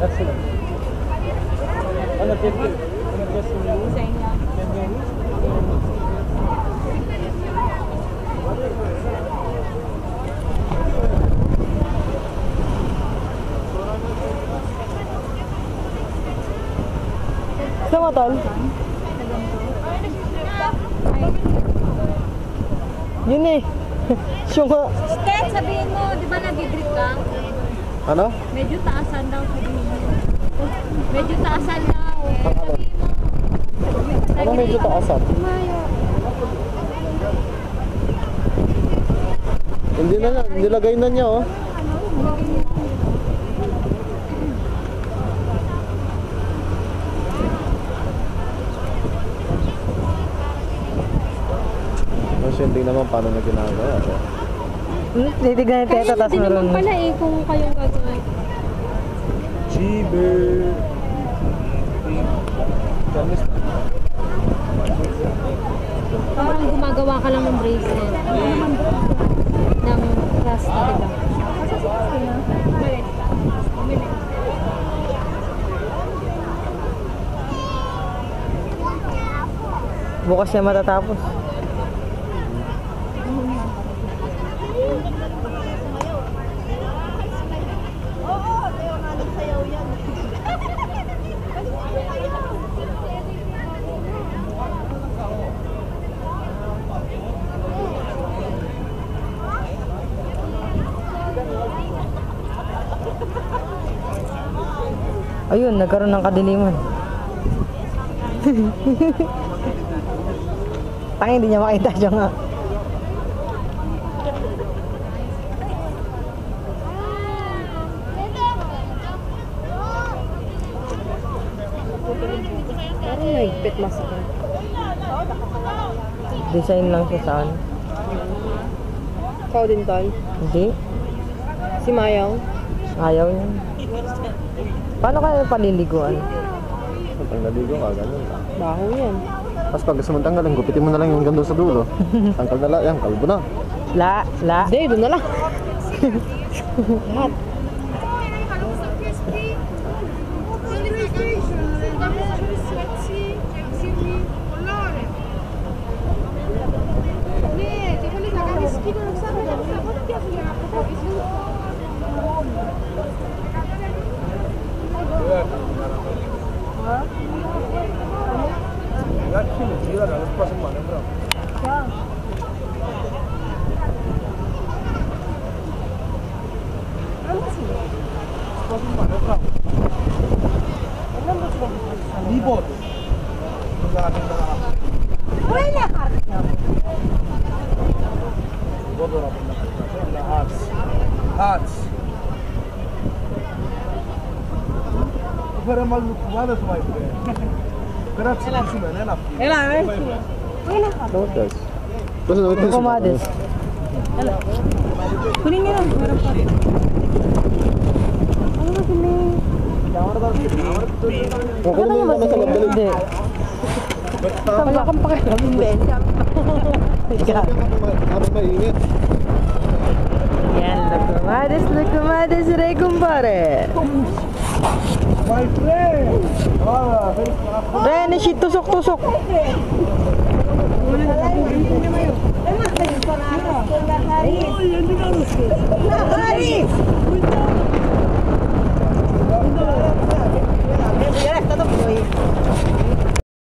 Ano, 50? Ano, just Sa inyo. Gusto mo, tol? Yun eh. Yung Ted, sabihin mo, di ba nag-grip ka? Ano? Medyo taasan daw, sabihin mo. Medyo taasan daw. Sabihin mo. Ano medyo taasan? Hindi na, nilagay na niya oh. Hindi naman paano na ginagawa. titignan yung teta, tapos meron. Pala eh, kung kayong gagawin. Chibe! Parang gumagawa ka lang ng bracelet. Ng rasta, diba? Bukas siya matatapos. Ayun, nagkaroon ng kadiliman. Tanging hindi niya makita siya nga. Parang naigpit masakit. Design lang siya saan. Ikaw din, Tol? Hindi. Si Mayang? Ayaw niya. Paano kaya paliliguan? Pag naligo ka, ganun lang. Baho yan. Tapos pag gusto mong tanggalin, gupitin mo na lang yung ganda sa dulo. Tanggal na lang, yan, kalbo na. La. Hindi, doon na lang. Lahat. Libot. Wala ka. Hats. Para malukmada sa my friend. Grazie lang si Manela. Wala ka. Notas. Basta notas. Kumades. Kunin niyo lang. Meron pa rin. Ano ba kunin? Ano mo yung sa labdali? Hindi. Wala kang pakialam. Habang mainit. Yan, look kumades, Ray kumpare. My friend! Reneshi, tusok. Hari!